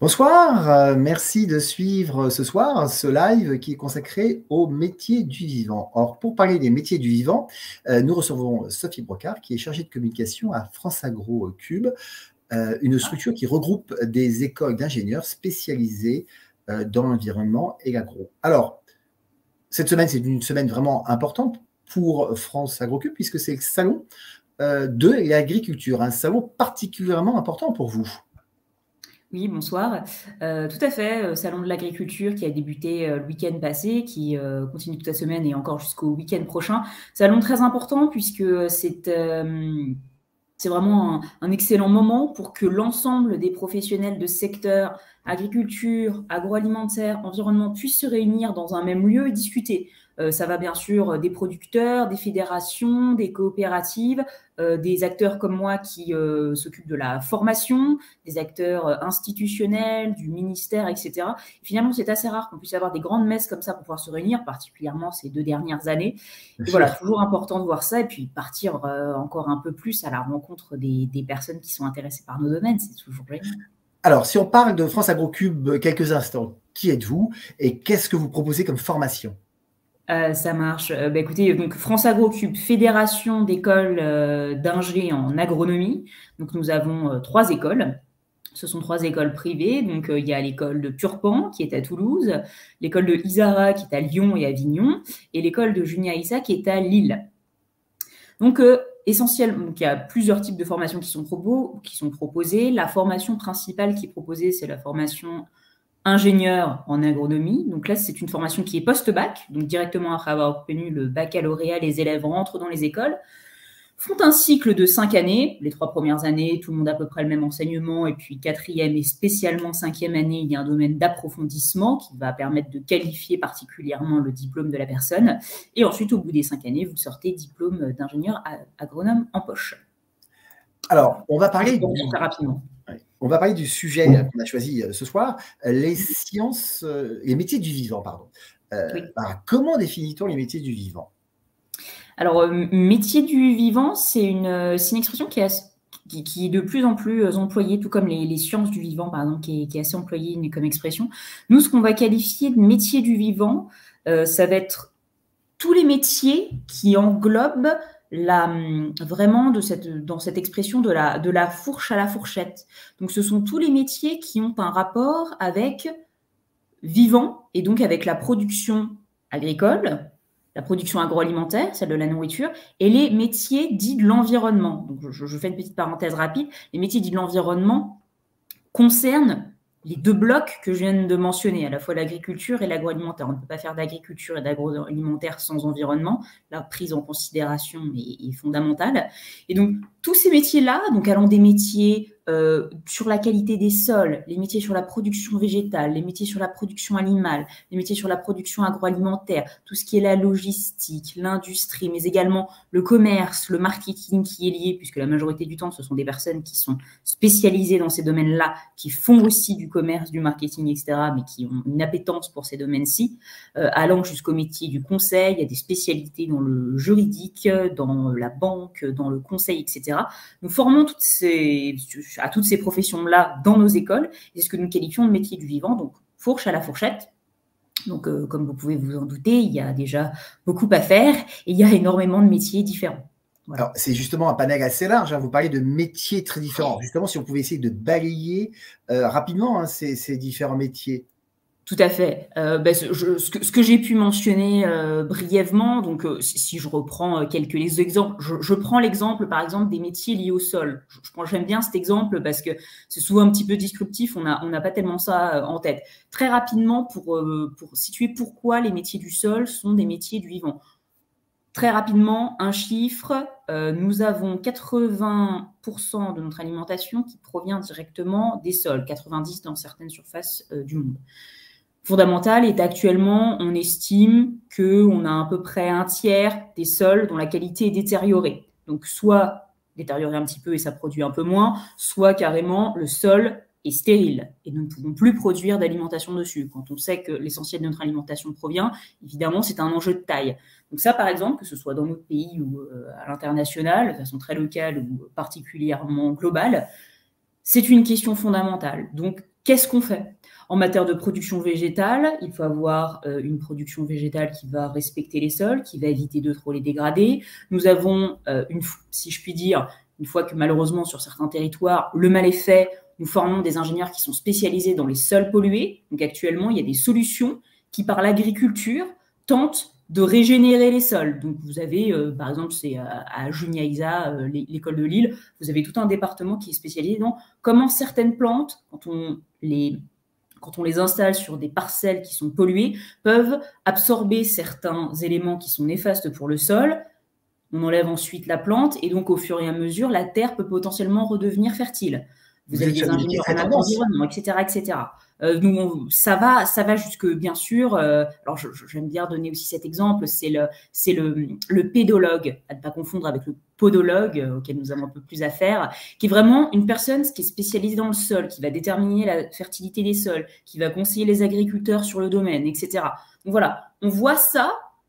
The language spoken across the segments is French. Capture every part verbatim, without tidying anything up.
Bonsoir, euh, merci de suivre ce soir ce live qui est consacré aux métiers du vivant. Or, pour parler des métiers du vivant, euh, nous recevons Sophie Brocard, qui est chargée de communication à France Agro Cube, euh, une structure qui regroupe des écoles d'ingénieurs spécialisées euh, dans l'environnement et l'agro. Alors, cette semaine, c'est une semaine vraiment importante pour France Agro Cube, puisque c'est le salon euh, de l'agriculture, un salon particulièrement important pour vous. Oui, bonsoir. Euh, tout à fait, euh, Salon de l'agriculture qui a débuté euh, le week-end passé, qui euh, continue toute la semaine et encore jusqu'au week-end prochain. Salon très important puisque c'est euh, c'est vraiment un, un excellent moment pour que l'ensemble des professionnels de secteur agriculture, agroalimentaire, environnement puissent se réunir dans un même lieu et discuter. Euh, ça va bien sûr des producteurs, des fédérations, des coopératives, euh, des acteurs comme moi qui euh, s'occupent de la formation, des acteurs euh, institutionnels, du ministère, et cetera. Et finalement, c'est assez rare qu'on puisse avoir des grandes messes comme ça pour pouvoir se réunir, particulièrement ces deux dernières années. Bien Et sûr. voilà, toujours important de voir ça et puis partir euh, encore un peu plus à la rencontre des, des personnes qui sont intéressées par nos domaines. C'est toujours génial. Alors, si on parle de France Agro Cube quelques instants, qui êtes-vous et qu'est-ce que vous proposez comme formation? Euh, ça marche. Euh, bah, écoutez, donc France Agro Cube, fédération d'écoles euh, d'ingé en agronomie. Donc nous avons euh, trois écoles. Ce sont trois écoles privées. Donc euh, il y a l'école de Purpan qui est à Toulouse, l'école de Isara qui est à Lyon et Avignon, et l'école de Junia Issa qui est à Lille. Donc euh, essentiellement, donc, il y a plusieurs types de formations qui sont, propos, qui sont proposées. La formation principale qui est proposée, c'est la formation ingénieur en agronomie. Donc là, c'est une formation qui est post-bac. Donc directement après avoir obtenu le baccalauréat, les élèves rentrent dans les écoles, font un cycle de cinq années. Les trois premières années, tout le monde a à peu près le même enseignement. Et puis quatrième et spécialement cinquième année, il y a un domaine d'approfondissement qui va permettre de qualifier particulièrement le diplôme de la personne. Et ensuite, au bout des cinq années, vous sortez diplôme d'ingénieur agronome en poche. Alors, on va parler du... Très rapidement. On va parler du sujet qu'on a choisi ce soir, les sciences, les métiers du vivant, pardon. Euh, Oui. Alors, comment définit-on les métiers du vivant? Alors, euh, métier du vivant, c'est une, euh, une expression qui est, qui, qui est de plus en plus euh, employée, tout comme les, les sciences du vivant, par exemple, qui est, qui est assez employée comme expression. Nous, ce qu'on va qualifier de métier du vivant, euh, ça va être tous les métiers qui englobent la, vraiment de cette, dans cette expression de la, de la fourche à la fourchette. Donc, ce sont tous les métiers qui ont un rapport avec vivant et donc avec la production agricole, la production agroalimentaire, celle de la nourriture, et les métiers dits de l'environnement. Donc, je, je fais une petite parenthèse rapide. Les métiers dits de l'environnement concernent les deux blocs que je viens de mentionner, à la fois l'agriculture et l'agroalimentaire. On ne peut pas faire d'agriculture et d'agroalimentaire sans environnement. La prise en considération est, est fondamentale. Et donc, tous ces métiers-là, donc allant des métiers euh, sur la qualité des sols, les métiers sur la production végétale, les métiers sur la production animale, les métiers sur la production agroalimentaire, tout ce qui est la logistique, l'industrie, mais également le commerce, le marketing qui est lié, puisque la majorité du temps, ce sont des personnes qui sont spécialisées dans ces domaines-là, qui font aussi du commerce, du marketing, et cetera, mais qui ont une appétence pour ces domaines-ci, euh, allant jusqu'au métier du conseil. Il y a des spécialités dans le juridique, dans la banque, dans le conseil, et cetera. Nous formons toutes ces, à toutes ces professions-là dans nos écoles. C'est ce que nous qualifions de métier du vivant, donc fourche à la fourchette. Donc, euh, comme vous pouvez vous en douter, il y a déjà beaucoup à faire et il y a énormément de métiers différents. Voilà. Alors, c'est justement un panel assez large. Hein. Vous parlez de métiers très différents. Justement, si on pouvait essayer de balayer euh, rapidement hein, ces, ces différents métiers. Tout à fait. Euh, ben, ce, je, ce, que, ce que j'ai pu mentionner euh, brièvement, donc euh, si, si je reprends euh, quelques les exemples, je, je prends l'exemple par exemple des métiers liés au sol. Je, je j'aime bien cet exemple parce que c'est souvent un petit peu disruptif, on n'a on n'a pas tellement ça euh, en tête. Très rapidement, pour, euh, pour situer pourquoi les métiers du sol sont des métiers du vivant. Très rapidement, un chiffre, euh, nous avons quatre-vingts pour cent de notre alimentation qui provient directement des sols, quatre-vingt-dix pour cent dans certaines surfaces euh, du monde. Fondamental est actuellement, on estime qu'on a à peu près un tiers des sols dont la qualité est détériorée. Donc, soit détérioré un petit peu et ça produit un peu moins, soit carrément le sol est stérile et nous ne pouvons plus produire d'alimentation dessus. Quand on sait que l'essentiel de notre alimentation provient, évidemment, c'est un enjeu de taille. Donc ça, par exemple, que ce soit dans notre pays ou à l'international, de façon très locale ou particulièrement globale, C'est une question fondamentale. Donc, qu'est-ce qu'on fait? En matière de production végétale, il faut avoir euh, une production végétale qui va respecter les sols, qui va éviter de trop les dégrader. Nous avons, euh, une, si je puis dire, une fois que malheureusement sur certains territoires, le mal est fait, nous formons des ingénieurs qui sont spécialisés dans les sols pollués. Donc actuellement, il y a des solutions qui, par l'agriculture, tentent de régénérer les sols. Donc vous avez, euh, par exemple, c'est à, à Juniaïsa, euh, l'école de Lille, vous avez tout un département qui est spécialisé dans comment certaines plantes, quand on les quand on les installe sur des parcelles qui sont polluées, peuvent absorber certains éléments qui sont néfastes pour le sol. On enlève ensuite la plante et donc au fur et à mesure, la terre peut potentiellement redevenir fertile. Vous, Vous avez des ingénieurs en environnement, et cetera, et cetera. Euh, nous, on, ça va, ça va jusque bien sûr. Euh, alors, j'aime bien donner aussi cet exemple. C'est le, c'est le, le pédologue, à ne pas confondre avec le podologue euh, auquel nous avons un peu plus à faire, qui est vraiment une personne qui est spécialisée dans le sol, qui va déterminer la fertilité des sols, qui va conseiller les agriculteurs sur le domaine, et cetera. Donc voilà, on voit ça.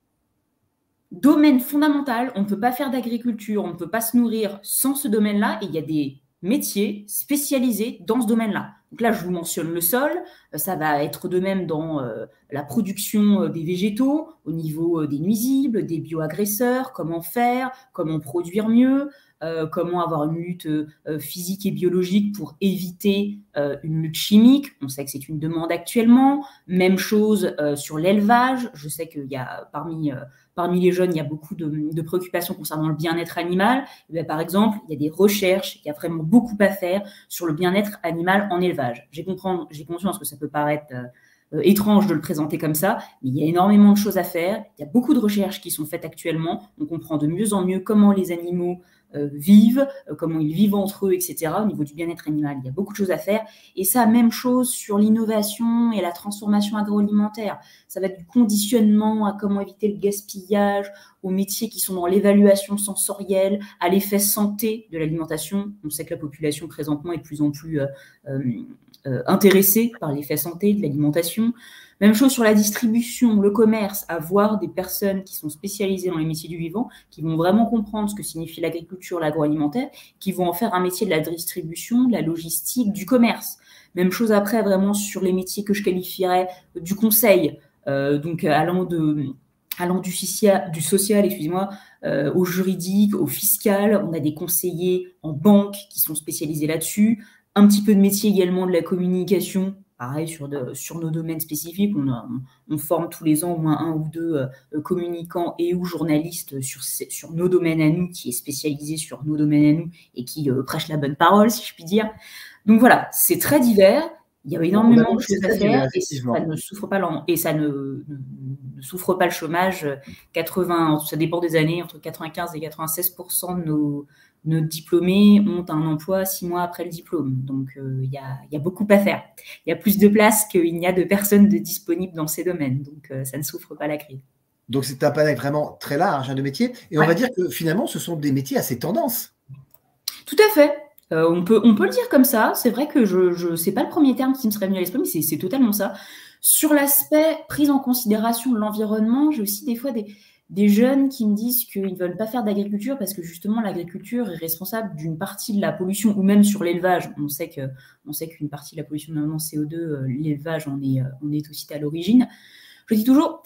Domaine fondamental, on ne peut pas faire d'agriculture, on ne peut pas se nourrir sans ce domaine-là, et il y a des métiers spécialisés dans ce domaine-là. Donc là, je vous mentionne le sol, ça va être de même dans euh, la production des végétaux, au niveau des nuisibles, des bioagresseurs, comment faire, comment produire mieux, euh, comment avoir une lutte euh, physique et biologique pour éviter euh, une lutte chimique. On sait que c'est une demande actuellement. Même chose euh, sur l'élevage. Je sais qu'il y a parmi... Euh, Parmi les jeunes, il y a beaucoup de, de préoccupations concernant le bien-être animal. Et bien, par exemple, il y a des recherches, il y a vraiment beaucoup à faire sur le bien-être animal en élevage. J'ai conscience que ça peut paraître euh, étrange de le présenter comme ça, mais il y a énormément de choses à faire. Il y a beaucoup de recherches qui sont faites actuellement. On comprend de mieux en mieux comment les animaux euh, vivent, euh, comment ils vivent entre eux, et cetera. Au niveau du bien-être animal, il y a beaucoup de choses à faire. Et ça, même chose sur l'innovation et la transformation agroalimentaire. Ça va du conditionnement à comment éviter le gaspillage, aux métiers qui sont dans l'évaluation sensorielle, à l'effet santé de l'alimentation. On sait que la population présentement est de plus en plus euh, euh, euh, intéressée par l'effet santé de l'alimentation. Même chose sur la distribution, le commerce, avoir des personnes qui sont spécialisées dans les métiers du vivant, qui vont vraiment comprendre ce que signifie l'agriculture, l'agroalimentaire, qui vont en faire un métier de la distribution, de la logistique, du commerce. Même chose après vraiment sur les métiers que je qualifierais du conseil, euh, donc allant de... allant du, du social, excusez-moi, euh, au juridique, au fiscal. On a des conseillers en banque qui sont spécialisés là-dessus. Un petit peu de métier également de la communication, pareil sur, de, sur nos domaines spécifiques. On, a, on, on forme tous les ans au moins un ou deux euh, communicants et ou journalistes sur, sur nos domaines à nous, qui est spécialisé sur nos domaines à nous et qui euh, prêche la bonne parole, si je puis dire. Donc voilà, c'est très divers. Il y a énormément de choses à faire et ça ne souffre pas et ça ne, ne, ne souffre pas le chômage. quatre-vingts, ça dépend des années, entre quatre-vingt-quinze et quatre-vingt-seize pour cent de nos, nos diplômés ont un emploi six mois après le diplôme. Donc euh, il y a, il y a beaucoup à faire. Il y a plus de place qu'il n'y a de personnes de disponibles dans ces domaines. Donc euh, ça ne souffre pas la crise. Donc c'est un panel vraiment très large hein, de métiers. Et ouais. On va dire que finalement, ce sont des métiers assez tendances. Tout à fait. Euh, on, peut, on peut le dire comme ça. C'est vrai que je, je c'est pas le premier terme qui me serait venu à l'esprit, mais c'est totalement ça. Sur l'aspect prise en considération de l'environnement, j'ai aussi des fois des, des jeunes qui me disent qu'ils ne veulent pas faire d'agriculture parce que justement l'agriculture est responsable d'une partie de la pollution, ou même sur l'élevage. On sait que, on sait qu'une partie de la pollution de C O deux, euh, l'élevage en est, euh, on est aussi à l'origine. Je dis toujours,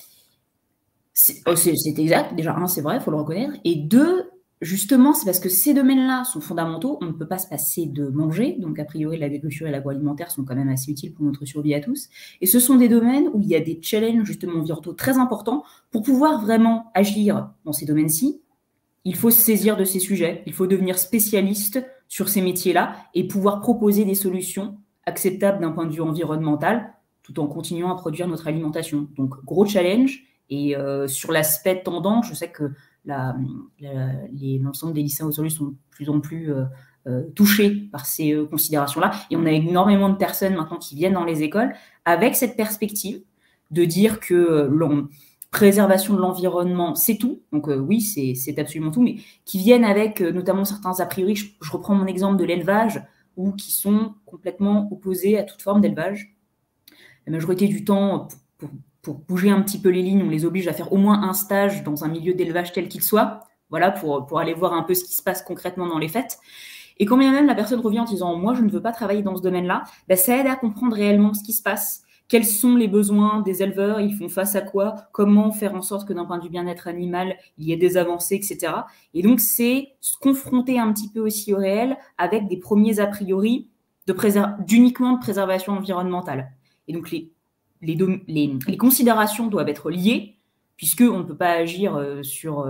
c'est oh, exact. Déjà, un, c'est vrai, il faut le reconnaître. Et deux, justement, c'est parce que ces domaines-là sont fondamentaux. On ne peut pas se passer de manger. Donc, a priori, l'agriculture et l'agroalimentaire sont quand même assez utiles pour notre survie à tous. Et ce sont des domaines où il y a des challenges, justement, environnementaux très importants. Pour pouvoir vraiment agir dans ces domaines-ci, il faut se saisir de ces sujets. Il faut devenir spécialiste sur ces métiers-là et pouvoir proposer des solutions acceptables d'un point de vue environnemental, tout en continuant à produire notre alimentation. Donc, gros challenge. Et euh, sur l'aspect tendance, je sais que l'ensemble des lycéens aujourd'hui sont de plus en plus euh, euh, touchés par ces euh, considérations-là. Et on a énormément de personnes maintenant qui viennent dans les écoles avec cette perspective de dire que euh, préservation de l'environnement, c'est tout. Donc euh, oui, c'est absolument tout, mais qui viennent avec euh, notamment certains a priori, je, je reprends mon exemple de l'élevage, ou qui sont complètement opposés à toute forme d'élevage. La majorité du temps, pour, pour Pour bouger un petit peu les lignes, on les oblige à faire au moins un stage dans un milieu d'élevage tel qu'il soit, voilà, pour, pour aller voir un peu ce qui se passe concrètement dans les faits. Et quand bien même la personne revient en disant « moi, je ne veux pas travailler dans ce domaine-là », ben, ça aide à comprendre réellement ce qui se passe, quels sont les besoins des éleveurs, ils font face à quoi, comment faire en sorte que d'un point de vue bien-être animal, il y ait des avancées, et cetera. Et donc, c'est se confronter un petit peu aussi au réel avec des premiers a priori d'uniquement de, de préservation environnementale. Et donc, les, les, les, les considérations doivent être liées, puisqu'on ne peut pas agir sur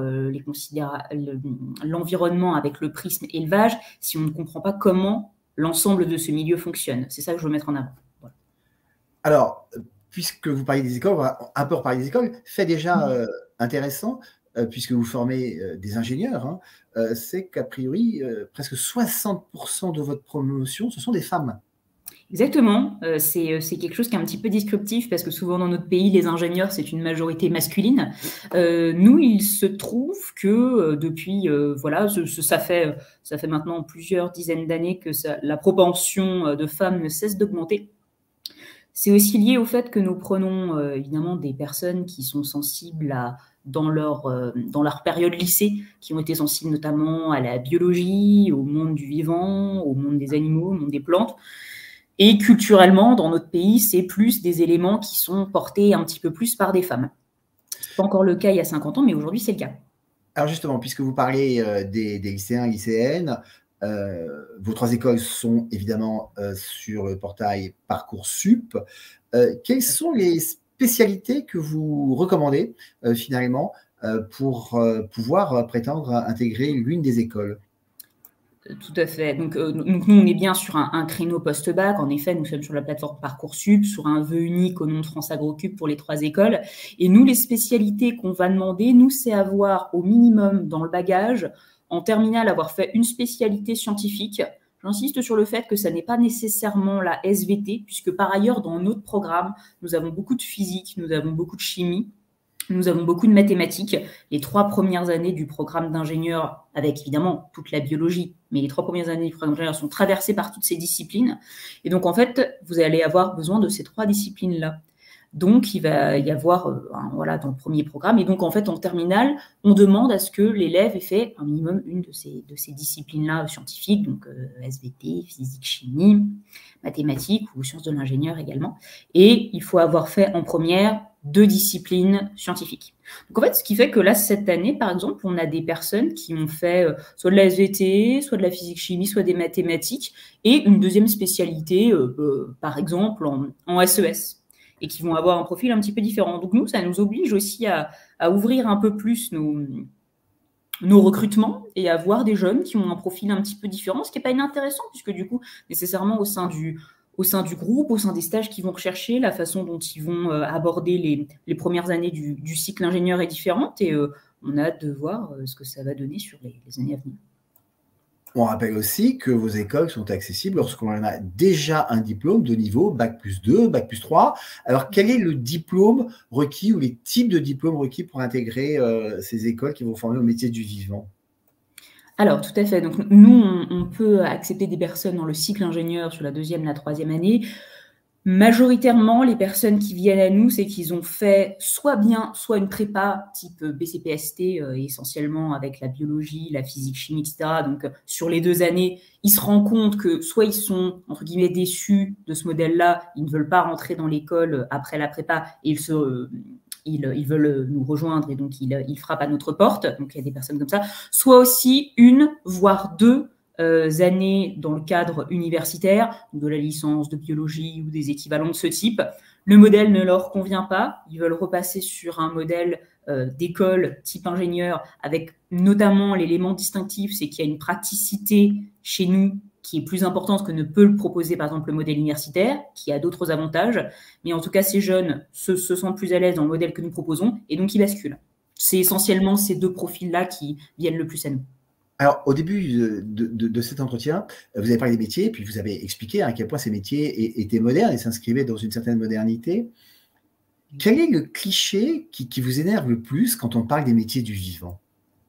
l'environnement avec le prisme élevage si on ne comprend pas comment l'ensemble de ce milieu fonctionne. C'est ça que je veux mettre en avant. Voilà. Alors, puisque vous parlez des écoles, on va un peu reparler des écoles. Fait déjà euh, intéressant, euh, puisque vous formez euh, des ingénieurs, hein, euh, c'est qu'a priori, euh, presque soixante pour cent de votre promotion, ce sont des femmes. Exactement, euh, c'est quelque chose qui est un petit peu disruptif parce que souvent dans notre pays, les ingénieurs, c'est une majorité masculine. Euh, nous, il se trouve que euh, depuis, euh, voilà, ce, ce, ça, fait, ça fait maintenant plusieurs dizaines d'années que ça, la propension de femmes ne cesse d'augmenter. C'est aussi lié au fait que nous prenons euh, évidemment des personnes qui sont sensibles à, dans, leur, euh, dans leur période lycée, qui ont été sensibles notamment à la biologie, au monde du vivant, au monde des animaux, au monde des plantes. Et culturellement, dans notre pays, c'est plus des éléments qui sont portés un petit peu plus par des femmes. Ce n'est pas encore le cas il y a cinquante ans, mais aujourd'hui, c'est le cas. Alors justement, puisque vous parlez euh, des, des lycéens et lycéennes, euh, vos trois écoles sont évidemment euh, sur le portail Parcoursup. Euh, quelles sont les spécialités que vous recommandez euh, finalement euh, pour euh, pouvoir prétendre à intégrer l'une des écoles ? Tout à fait. Donc, euh, donc, nous, on est bien sur un, un créneau post-bac. En effet, nous sommes sur la plateforme Parcoursup, sur un vœu unique au nom de France AgroCup pour les trois écoles. Et nous, les spécialités qu'on va demander, nous, c'est avoir au minimum dans le bagage, en terminale, avoir fait une spécialité scientifique. J'insiste sur le fait que ça n'est pas nécessairement la S V T, puisque par ailleurs, dans notre programme, nous avons beaucoup de physique, nous avons beaucoup de chimie. Nous avons beaucoup de mathématiques. Les trois premières années du programme d'ingénieur, avec évidemment toute la biologie, mais les trois premières années du programme d'ingénieur sont traversées par toutes ces disciplines. Et donc, en fait, vous allez avoir besoin de ces trois disciplines-là. Donc, il va y avoir, euh, un, voilà, dans le premier programme. Et donc, en fait, en terminale, on demande à ce que l'élève ait fait un minimum une de ces, de ces disciplines-là scientifiques, donc euh, S V T, physique, chimie, mathématiques ou sciences de l'ingénieur également. Et il faut avoir fait en première deux disciplines scientifiques. Donc en fait, ce qui fait que là, cette année, par exemple, on a des personnes qui ont fait euh, soit de la S V T, soit de la physique-chimie, soit des mathématiques, et une deuxième spécialité, euh, euh, par exemple, en, en S E S, et qui vont avoir un profil un petit peu différent. Donc nous, ça nous oblige aussi à, à ouvrir un peu plus nos, nos recrutements et à voir des jeunes qui ont un profil un petit peu différent, ce qui n'est pas inintéressant, puisque du coup, nécessairement au sein du... au sein du groupe, au sein des stages qu'ils vont rechercher, la façon dont ils vont euh, aborder les, les premières années du, du cycle ingénieur est différente et euh, on a hâte de voir euh, ce que ça va donner sur les, les années à venir. On rappelle aussi que vos écoles sont accessibles lorsqu'on a déjà un diplôme de niveau bac plus deux, bac plus trois. Alors, quel est le diplôme requis ou les types de diplômes requis pour intégrer euh, ces écoles qui vont former au métier du vivant ? Alors, tout à fait. Donc, nous, on, on peut accepter des personnes dans le cycle ingénieur sur la deuxième, la troisième année. Majoritairement, les personnes qui viennent à nous, c'est qu'ils ont fait soit bien, soit une prépa type B C P S T, euh, essentiellement avec la biologie, la physique, chimie, et cetera. Donc, euh, sur les deux années, ils se rendent compte que soit ils sont, entre guillemets, déçus de ce modèle-là, ils ne veulent pas rentrer dans l'école après la prépa et ils se... Euh, Ils, ils veulent nous rejoindre et donc ils, ils frappent à notre porte. Donc, il y a des personnes comme ça. Soit aussi une, voire deux euh, années dans le cadre universitaire, de la licence de biologie ou des équivalents de ce type. Le modèle ne leur convient pas. Ils veulent repasser sur un modèle euh, d'école type ingénieur avec notamment l'élément distinctif, c'est qu'il y a une praticité chez nous qui est plus importante que ne peut le proposer, par exemple, le modèle universitaire, qui a d'autres avantages. Mais en tout cas, ces jeunes se, se sentent plus à l'aise dans le modèle que nous proposons, et donc ils basculent. C'est essentiellement ces deux profils-là qui viennent le plus à nous. Alors, au début de, de, de cet entretien, vous avez parlé des métiers, puis vous avez expliqué à quel point ces métiers étaient modernes et s'inscrivaient dans une certaine modernité. Quel est le cliché qui, qui vous énerve le plus quand on parle des métiers du vivant ?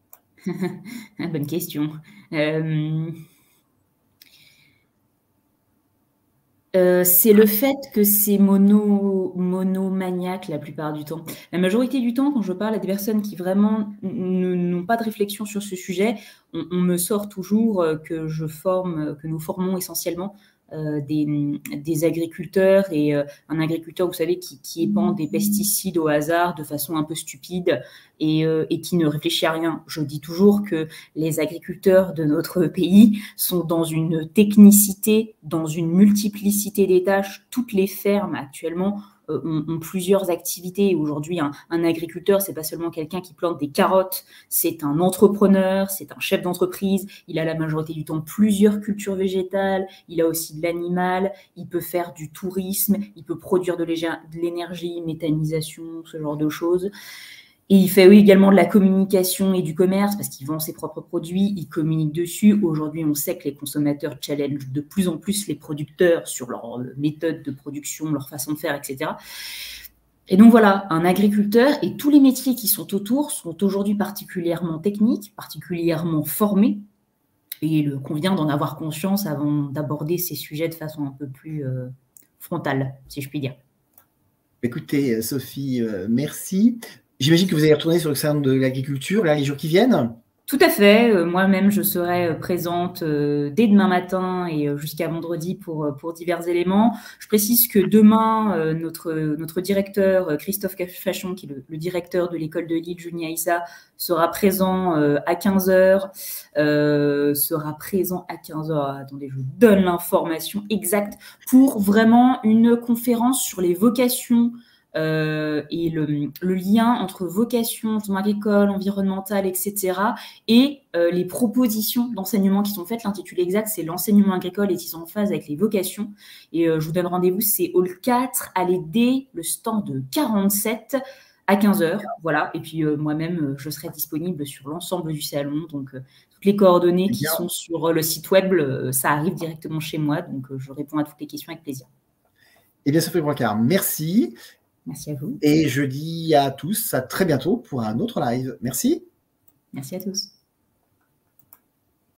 Bonne question. Euh... Euh, c'est le fait que c'est mono, monomaniaque la plupart du temps. La majorité du temps, quand je parle à des personnes qui vraiment n'ont pas de réflexion sur ce sujet, on, on me sort toujours euh, que je forme, que nous formons essentiellement euh, des, des agriculteurs et euh, un agriculteur, vous savez, qui, qui épand des pesticides au hasard de façon un peu stupide et, euh, et qui ne réfléchit à rien. Je dis toujours que les agriculteurs de notre pays sont dans une technicité, dans une multiplicité des tâches. Toutes les fermes actuellement euh, ont, ont plusieurs activités. Aujourd'hui, un, un agriculteur, c'est pas seulement quelqu'un qui plante des carottes, c'est un entrepreneur, c'est un chef d'entreprise. Il a la majorité du temps plusieurs cultures végétales. Il a aussi de l'animal. Il peut faire du tourisme. Il peut produire de l'énergie, méthanisation, ce genre de choses. Et il fait oui, également de la communication et du commerce parce qu'il vend ses propres produits, il communique dessus. Aujourd'hui, on sait que les consommateurs challengent de plus en plus les producteurs sur leur méthode de production, leur façon de faire, et cetera. Et donc voilà, un agriculteur et tous les métiers qui sont autour sont aujourd'hui particulièrement techniques, particulièrement formés. Et il convient d'en avoir conscience avant d'aborder ces sujets de façon un peu plus euh, frontale, si je puis dire. Écoutez, Sophie, euh, merci. J'imagine que vous allez retourner sur le salon de l'agriculture là, les jours qui viennent. Tout à fait. Euh, Moi-même, je serai présente euh, dès demain matin et euh, jusqu'à vendredi pour, pour divers éléments. Je précise que demain, euh, notre, notre directeur, Christophe Fachon, qui est le, le directeur de l'école de Lille, Julie Aïssa, sera présent euh, à quinze heures. Euh, sera présent à quinze heures. Attendez, je vous donne l'information exacte pour vraiment une conférence sur les vocations Euh, et le, le lien entre vocation, agricole, environnementale, et cetera et euh, les propositions d'enseignement qui sont faites. L'intitulé exact, c'est l'enseignement agricole est-il en phase avec les vocations? Et euh, je vous donne rendez-vous, c'est hall quatre, allée D, le stand de quarante-sept à quinze heures. Voilà. Et puis euh, moi-même, je serai disponible sur l'ensemble du salon. Donc euh, toutes les coordonnées qui sont sur le site web, euh, ça arrive directement chez moi. Donc euh, je réponds à toutes les questions avec plaisir. Eh bien, Sophie Brocard, merci. Merci à vous. Et je dis à tous à très bientôt pour un autre live. Merci. Merci à tous.